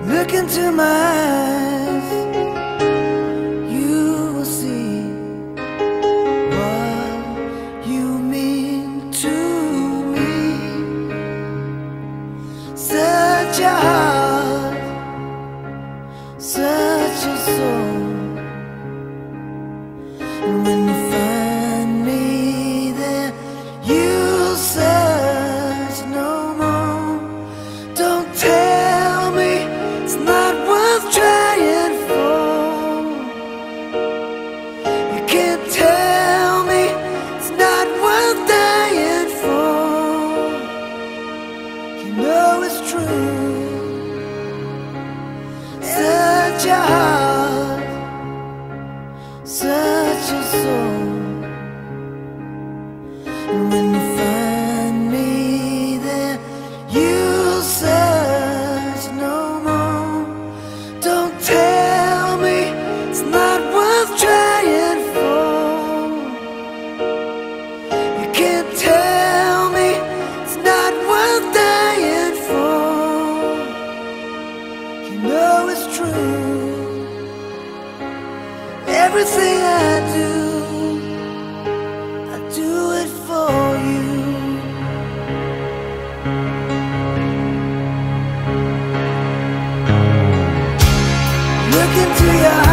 Look into my eyes, you will see what you mean to me. Such a heart, such a soul. And when you find me there, you'll search no more. Don't tell me it's not worth trying for. You can't tell me it's not worth dying for. You know it's true. Such a heart, such a soul. And when you find me there, you'll search no more. Don't tell me it's not worth trying for. You can't tell me it's not worth dying for. You know it's true. Everything I do it for you. Look into your